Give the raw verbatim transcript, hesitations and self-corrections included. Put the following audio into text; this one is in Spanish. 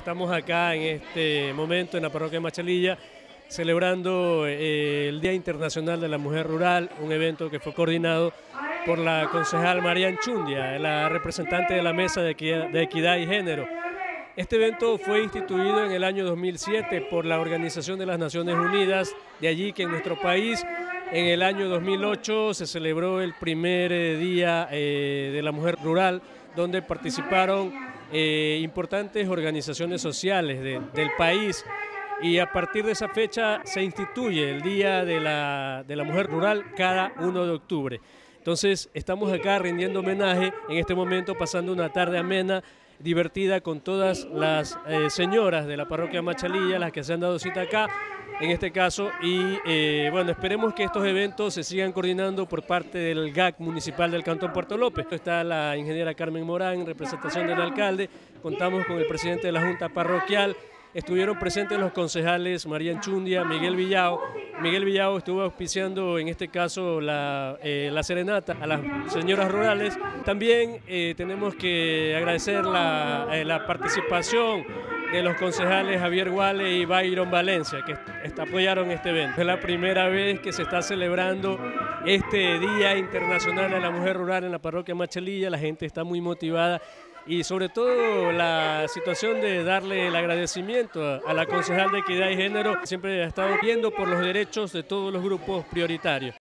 Estamos acá en este momento en la parroquia de Machalilla celebrando eh, el Día Internacional de la Mujer Rural, un evento que fue coordinado por la concejal María Anchundia, la representante de la Mesa de Equidad, de Equidad y Género. Este evento fue instituido en el año dos mil siete por la Organización de las Naciones Unidas, de allí que en nuestro país en el año dos mil ocho se celebró el primer eh, Día eh, de la Mujer Rural, donde participaron eh, importantes organizaciones sociales de, del país, y a partir de esa fecha se instituye el Día de la, de la Mujer Rural cada uno de octubre. Entonces estamos acá rindiendo homenaje, en este momento pasando una tarde amena, divertida con todas las eh, señoras de la parroquia Machalilla, las que se han dado cita acá, en este caso, y eh, bueno, esperemos que estos eventos se sigan coordinando por parte del G A C municipal del Cantón Puerto López. Está la ingeniera Carmen Morán en representación del alcalde, contamos con el presidente de la Junta Parroquial, estuvieron presentes los concejales María Anchundia, Miguel Villao. Miguel Villao estuvo auspiciando en este caso la, eh, la serenata a las señoras rurales. También eh, tenemos que agradecer la, eh, la participación de los concejales Javier Guale y Byron Valencia, que est apoyaron este evento. Es la primera vez que se está celebrando este Día Internacional de la Mujer Rural en la parroquia Machalilla. La gente está muy motivada y sobre todo la situación de darle el agradecimiento a la concejal de Equidad y Género, siempre ha estado viendo por los derechos de todos los grupos prioritarios.